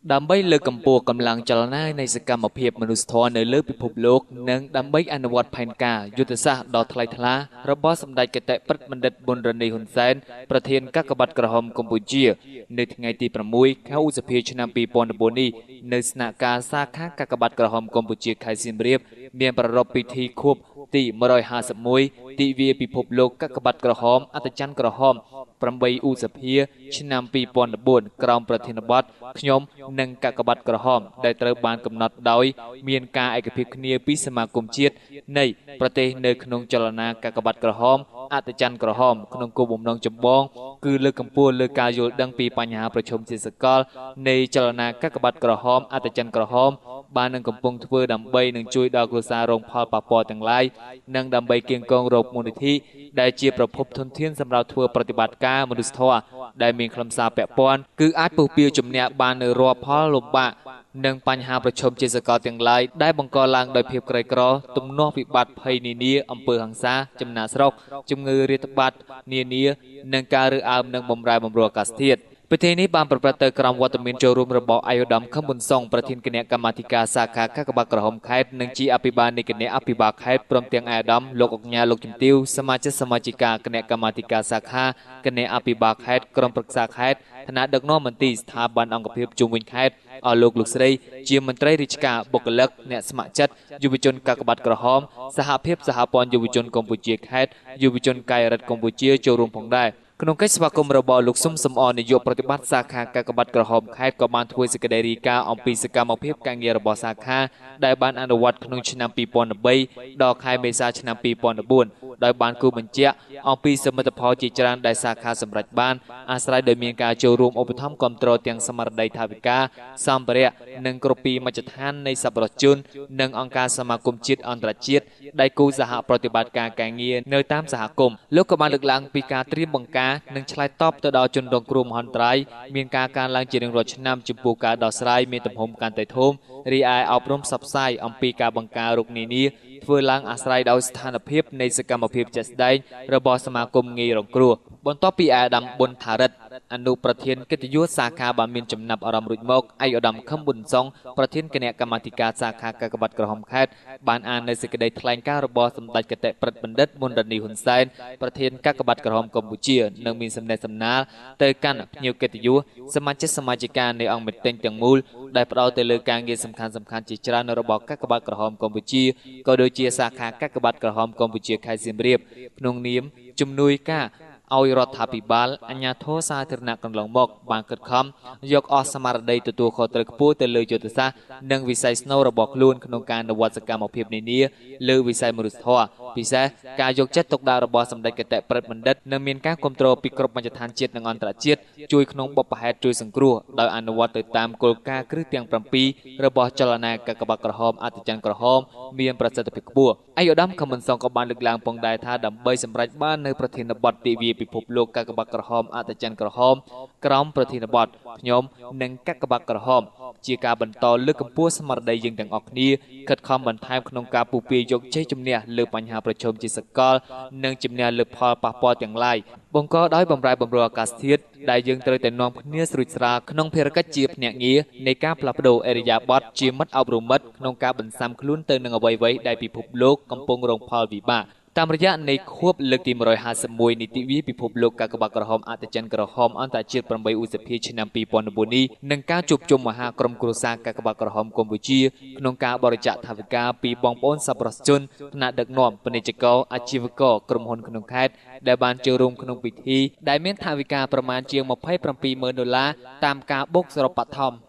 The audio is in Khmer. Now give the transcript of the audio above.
ដើម្បីលើកកម្ពស់កម្លាំងចលនានៃសកម្មភាពមនុស្សធម៌នៅលើពិភពលោកនិងដើម្បីអនុវត្តផែនការយុទ្ធសាស្ត្រដ៏ថ្លៃថ្លារបស់សម្ដេចគតិប្រិទ្ធបណ្ឌិតប៊ុនរ៉ានីហ៊ុនសែនប្រធានកាកបាទក្រហមកម្ពុជានៅថ្ងៃទី6 ខែឧសភាឆ្នាំ2014នេះនៅស្នាក់ការសាខាកាកបាទក្រហមកម្ពុជាខេត្តសៀមរាបមានប្រារព្ធពិធីខួបទី151ទិវាពិភពលោកកាកបាទក្រហមអត្តច័ន្ទក្រហម8ឧសភាឆ្នាំ2014ក្រោមប្រធានបទខ្ញុំនិងកាកបាទក្រហមដែលត្រូវបានកំណត់ដោយមានការឯកភាពគ្នាពីសមាគមជាតិនៃប្រទេសនៅក្នុងចលនាកាកបាទក្រហមអត្តច័ន្ទក្រហមក្នុងគោលបំណងចម្បងគឺលើកកម្ពស់លើការយល់ដឹងពីបញ្ហាប្រឈមជាសកលនៃចលនាកាកបាទក្រហមអត្តច័ន្ទក្រហមបាននឹងកំពុងធ្វើដើម្បីនឹងជួយដល់គ្រួសាររងផលប៉ះពាល់ទាំងឡាយនិងដើម្បីគៀងគងរោគមូលនិធិដែលជាប្រភពធនធានសម្រាប់ធ្វើប្រតិបត្តិការមនុស្សធម៌ដែលមានខ្លឹមសារពាក់ព័ន្ធគឺអាចពុះពៀជំនះបាននៅរាល់ផលលំបាកនិងបញ្ហាប្រឈមជាសកលទាំងឡាយដែលបង្កឡើងដោយភាពក្រីក្រទំនាស់វិបត្តិភ័យនានាអំពើហិង្សាចំណាកស្រុកជំងឺរាតត្បាតនានានិងការរើសអើងនិងបំរែបំរួលអាកាសធាតុពិធីនេះបានប្រព្រឹត្តទៅក្រោមវត្តមានចូលរួមរបស់អាយុធមខឹមប៊ុនសុងប្រធានគណៈកម្មាធិការសាខាកាកបាទក្រហមខេត្តនិងជាអភិបាលនៃគណៈអភិបាលខេត្តព្រមទាំងអាយុធមលោកអុកញ៉ាលោកជំទាវសមាជិកសមាជិកាគណៈកម្មាធិការសាខាគណៈអភិបាលខេត្តក្រុមប្រឹក្សាខេត្តឋានៈដឹកនាំមន្ទីរស្ថាប័នអង្គភាពជុំវិញខេត្តអស់លោកស្រីជាមន្ត្រីរាជការបុគ្គលិកអ្នកស្ម័គ្រចិត្តយុវជនកាកបាទក្រហមសហភាពសហព័ន្ធយុវជនកម្ពុជាខេត្តយុវជនកាយរដ្ឋកម្ពុជាចូលរួមផងដែរក្នុងកិច្ចស្វាគមន៍របស់លោកស៊ុំសំអននាយកប្រតិបត្តិសាខាកាកបាទក្រហមខេត្តក៏បានធ្វើសេចក្តីរាយការណ៍អំពីសកម្មភាពការងាររបស់សាខាដែលបានអនុវត្តក្នុងឆ្នាំ2013ដល់ខែមេសាឆ្នាំ2014ដោយបានគូបញ្ជាក់អំពីសមិទ្ធផលជាច្រើនដែលសាខាសម្រេចបានអាស្រ័យដោយមានការចូលរួមឧបត្ថម្ភគាំទ្រទាំងស្មារតីថវិកាសម្ភារៈនិងគ្រប់ពីមជ្ឈដ្ឋាននៃសប្បុរសជននិងអង្គការសមាគមជាតិអន្តរជាតិដែលគូសហប្រតិបត្តិការការងារនៅតាមសហគមន៍លោកក៏បានលើកឡើងពីការត្រៀមបង្ការនិងឆ្លើយតបទៅដល់ជនរងគ្រោះមហន្តរាយមានការកើនឡើងជារៀងរាល់ឆ្នាំចំពោះការដោះស្រាយមានទំហំកាន់តែធំរីឯអប់រំផ្សព្វផ្សាយអំពីការបង្ការរោគនានាធ្វើឡើងអាស្រ័យដោយស្ថានភាពនៃសកម្មភាពជាក់ស្ដែងរបស់សមាគមងាយរងគ្រោះបន្ទាប់ពីអាដាមប៊ុនថារិតអនុប្រធានកិត្តិយសសាខាបានមានចំណាប់អារម្មណ៍រួចមកឯកឧត្តមខឹមប៊ុនសុងប្រធានគណៈកម្មាធិការសាខាកាកបាទក្រហមខេត្តបានអាននៅសេចក្តីថ្លែងការណ៍របស់សម្ដេចគតិប្រិទ្ធបណ្ឌិតប៊ុនរ៉ានីហ៊ុនសែនប្រធានកាកបាទក្រហមកម្ពុជានិងមានសំណេះសំណាលទៅកាន់ភ្ញៀវកិត្តិយសសមាជិកសមាជិកានៃអង្គមេតិញទាំងមូលដែលផ្ដោតទៅលើការងារសំខាន់ៗជាច្រើនរបស់កាកបាទក្រហមកម្ពុជាក៏ដូចជាសាខាកាកបាទក្រហមកម្ពុជាខេត្តសៀមរាបក្នុងនាមជំនួយការឲ្យរដ្ឋាភិបាលអាជ្ញាធរសាធារណៈកន្លងមកបានខិតខំយកអស់ស្មារតីទទួលខុសត្រូវខ្ពស់ទៅលើយុទ្ធសាស្ត្រនិងវិស័យស្នូលរបស់ខ្លួនក្នុងការអនុវត្តសកម្មភាពនានាលើវិស័យមនុស្សធម៌ពិសេសការយកចិត្តទុកដាក់របស់សម្ដេចគតិប្រិទ្ធបណ្ឌិតនិងមានការគ្រប់គ្រងពីគ្រប់មជ្ឈដ្ឋានជាតិនិងអន្តរជាតិជួយក្នុងបុព្វហេតុជួយសង្គ្រោះដោយអនុវត្តទៅតាមគោលការណ៍គ្រឹះទាំង7របស់ចលនាកាកបាទក្រហមអត្តច័ន្ទក្រហមមានប្រសិទ្ធភាពខ្ពស់ឯកឧត្តមខឹមប៊ុនសុងក៏បានលើកឡើងផងដែរថាដើម្បីសម្រេចបាននៅប្រធានបទទិវាពិភពលោកកាកបាទក្រហមអត្តច័ន្ទក្រហមក្រោមប្រធានបទខ្ញុំនិងកាកបាទក្រហមជាការបន្តលើកកម្ពស់ស្មារតីយើងទាំងអស់គ្នាខិតខំបន្ថែមក្នុងការពុះពារយកជ័យជំនះលើបញ្ហាប្រឈមជាសកលនិងជំនះលើផលប៉ះពាល់ទាំងឡាយបង្កដោយបំរែបំរួលអាកាសធាតុដែលយើងត្រូវតែនាំគ្នាស្រួចស្រាលក្នុងភារកិច្ចជាភ្នាក់ងារនៃការផ្លាស់ប្ដូរអរិយាប័ត្រជាមិត្តអប់រំមិត្តក្នុងការបន្សាំខ្លួនទៅនឹងអ្វីៗដែលពិភពលោកកំពុងរងផលវិបាកតាមរយៈនៃខួបលើកទី151នីតិវិពិភពលោកកាកបាទក្រហមអត្តច័ន្ទក្រហមអន្តរជាតិ8ឧសភាឆ្នាំ2014នេះនឹងការជួបជុំមហាក្រុមគ្រួសារកាកបាទក្រហមកម្ពុជាក្នុងការបរិច្ចាគថវិកាពីបងប្អូនសប្បុរសជនថ្នាក់ដឹកនាំពាណិជ្ជករអាជីវករក្រុមហ៊ុនក្នុងខេត្តដែលបានចូលរួមក្នុងពិធីដែលមានថវិកាប្រមាណជាង$27,000តាមការបូកសរុបបឋម